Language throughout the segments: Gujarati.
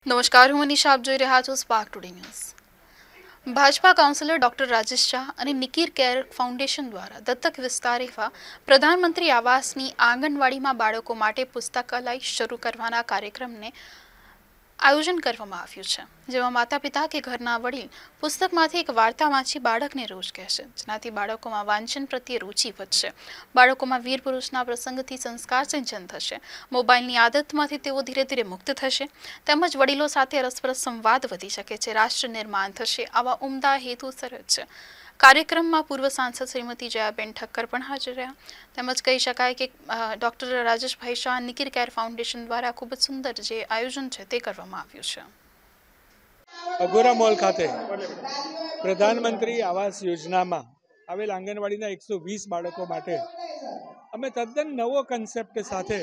નમસ્કાર, હું મનીષા. આપ જોઈ રહ્યા છો spark today news. Bhajpa councillor doctor Rajesh Shah અને નિકીર કેર ફાઉન્ડેશન દ્વારા દત્તક વિસ્તાર એવા પ્રધાનમંત્રી આવાસની આંગણવાડીમાં બાળકો માટે પુસ્તકાલય શરૂ કરવાના કાર્યક્રમને આયોજન કરવામાં આવ્યું છે, જેમાં માતા પિતા કે ઘરના વડીલ પુસ્તકમાંથી એક વાર્તા વાંચી બાળકને રોજ કહેશે, જેનાથી બાળકોમાં વાંચન પ્રત્યે રુચિ વધશે. બાળકોમાં વીર પુરુષના પ્રસંગથી સંસ્કાર સિંચન થશે. મોબાઈલની આદતમાંથી તેઓ ધીરે ધીરે મુક્ત થશે, તેમજ વડીલો સાથે રસપ્રદ સંવાદ વધી શકે છે. રાષ્ટ્ર નિર્માણ થશે. આવા ઉમદા હેતુસર છે. કાર્યક્રમમાં પૂર્વ સાંસદ શ્રીમતી જયાબેન ઠક્કર પણ હાજર રહ્યા. તેમજ કહી શકાય કે ડોક્ટર રાજેશભાઈ શાહ નિકીર કેર ફાઉન્ડેશન દ્વારા ખૂબ જ સુંદર જે આયોજન છે તે કરવામાં આવ્યું છે. અઘોરા મોલ ખાતે પ્રધાનમંત્રી આવાસ યોજનામાં આવેલ આંગણવાડીના 120 બાળકો માટે અમે તદ્દન નવો કન્સેપ્ટ સાથે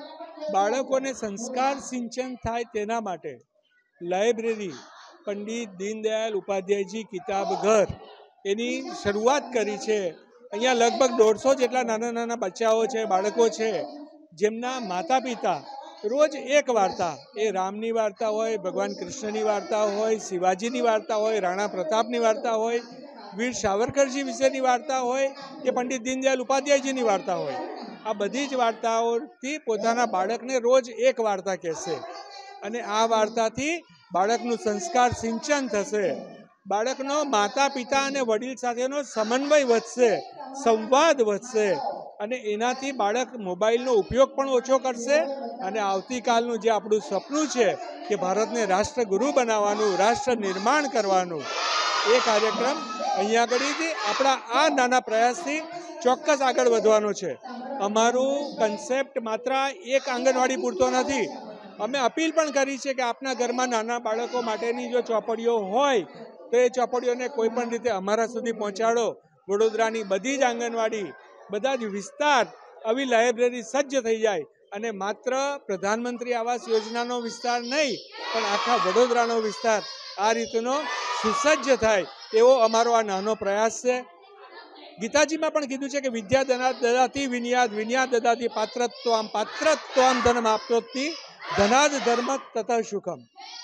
બાળકોને સંસ્કાર સિંચન થાય તેના માટે લાઇબ્રેરી પંડિત દીનદયાલ ઉપાધ્યાયજી કિતાબ ઘર એની શરૂઆત કરી છે. અહીંયા લગભગ 150 જેટલા નાના નાના બચ્ચાઓ છે, બાળકો છે, જેમના માતા પિતા રોજ એક વાર્તા, એ રામની વાર્તા હોય, ભગવાન કૃષ્ણની વાર્તા હોય, શિવાજીની વાર્તા હોય, રાણા પ્રતાપની વાર્તા હોય, વીર સાવરકરજી વિશેની વાર્તા હોય કે પંડિત દીનદયાલ ઉપાધ્યાયજીની વાર્તા હોય, આ બધી જ વાર્તાઓથી પોતાના બાળકને રોજ એક વાર્તા કહેશે અને આ વાર્તાથી બાળકનું સંસ્કાર સિંચન થશે. બાળકનો માતા પિતા અને વડીલ સાથેનો સમન્વય વધશે, સંવાદ વધશે અને એનાથી બાળક મોબાઈલનો ઉપયોગ પણ ઓછો કરશે અને આવતીકાલનું જે આપણું સપનું છે કે ભારતને રાષ્ટ્રગુરુ બનાવવાનું, રાષ્ટ્ર નિર્માણ કરવાનું, એ કાર્યક્રમ અહીંયા આગળથી આપણા આ નાના પ્રયાસથી ચોક્કસ આગળ વધવાનો છે. અમારું કન્સેપ્ટ માત્ર એક આંગણવાડી પૂરતો નથી. અમે અપીલ પણ કરી છે કે આપના ઘરમાં નાના બાળકો માટેની જો ચોપડીઓ હોય તો એ ચોપડીઓને કોઈ પણ રીતે અમારા સુધી પહોંચાડો. વડોદરાની બધી જ આંગણવાડી, બધા જ વિસ્તાર આવી લાઇબ્રેરી સજ્જ થઈ જાય અને માત્ર પ્રધાનમંત્રી આવાસ યોજનાનો વિસ્તાર નહીં પણ આખા વડોદરાનો વિસ્તાર આ રીતનો સુસજ્જ થાય એવો અમારો આ નાનો પ્રયાસ છે. ગીતાજીમાં પણ કીધું છે કે વિદ્યા દદાતી વિનયાદ, વિનયાદ દદાતી પાત્રત્વામ, પાત્રત્વામ ધનમ આપતોતિ, ધનાદ ધર્મ તત સુખમ.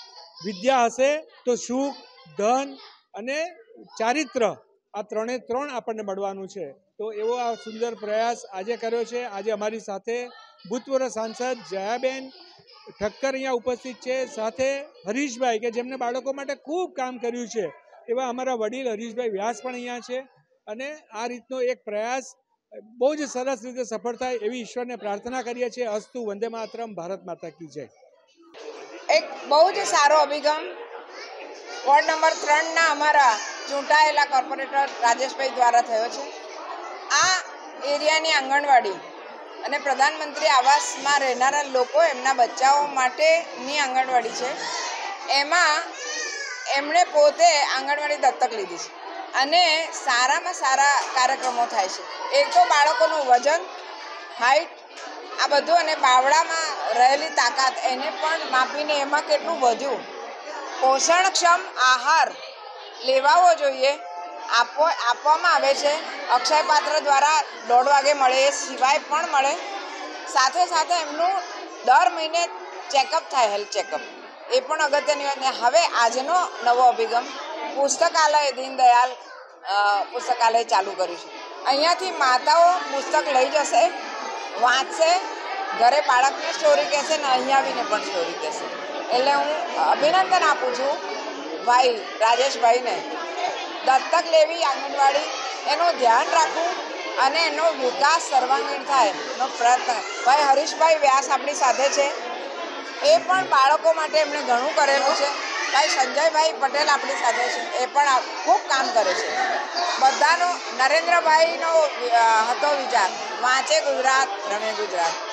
વિદ્યા હશે તો સુખ, ધન અને ચારિત્ર, આ ત્રણે ત્રણ આપણને મળવાનું છે. તો એવો આ સુંદર પ્રયાસ આજે કર્યો છે. આજે અમારી સાથે ભૂતપૂર્વ સાંસદ જયાબેન ઠક્કર અહીંયા ઉપસ્થિત છે, સાથે હરીશભાઈ કે જેમને બાળકો માટે ખૂબ કામ કર્યું છે એવા અમારા વડીલ હરીશભાઈ વ્યાસ પણ અહીંયા છે અને આ રીતનો એક પ્રયાસ બહુ જ સરસ રીતે સફળ થાય એવી ઈશ્વરને પ્રાર્થના કરીએ છીએ. અસ્તુ, વંદે માતરમ, ભારત માતા કી જય. એક બહુ જ સારો અભિગમ વોર્ડ નંબર 3ના અમારા ચૂંટાયેલા કોર્પોરેટર રાજેશભાઈ દ્વારા થયો છે. આ એરિયાની આંગણવાડી અને પ્રધાનમંત્રી આવાસમાં રહેનારા લોકો એમના બચ્ચાઓ માટેની આંગણવાડી છે. એમાં એમણે પોતે આંગણવાડી દત્તક લીધી છે અને સારામાં સારા કાર્યક્રમો થાય છે. એક તો બાળકોનું વજન, હાઈટ, આ બધું અને બાવડામાં રહેલી તાકાત એને પણ માપીને એમાં કેટલું વધ્યું, પોષણક્ષમ આહાર લેવાવો જોઈએ, આપવામાં આવે છે. અક્ષય પાત્ર દ્વારા 1:30 વાગે મળે, એ સિવાય પણ મળે. સાથે સાથે એમનું દર મહિને ચેકઅપ થાય, હેલ્થ ચેકઅપ, એ પણ અગત્યની વાત. ને હવે આજનો નવો અભિગમ પુસ્તકાલય, દીનદયાલ પુસ્તકાલય ચાલુ કર્યું છે. અહીંયાથી માતાઓ પુસ્તક લઈ જશે, વાંચશે, ઘરે બાળકને સ્ટોરી કહેશે ને અહીંયા આવીને પણ સ્ટોરી કહેશે. એટલે હું અભિનંદન આપું છું ભાઈ રાજેશભાઈને. દત્તક લેવી આંગણવાડી, એનું ધ્યાન રાખવું અને એનો વિકાસ સર્વાંગીણ થાય એનો પ્રયત્ન. ભાઈ હરીશભાઈ વ્યાસ આપણી સાથે છે, એ પણ બાળકો માટે એમણે ઘણું કરેલું છે. ભાઈ સંજયભાઈ પટેલ આપણી સાથે છે, એ પણ ખૂબ કામ કરે છે. બધાનો નરેન્દ્રભાઈનો હતો વિચાર, વાંચે ગુજરાત, રમે ગુજરાત.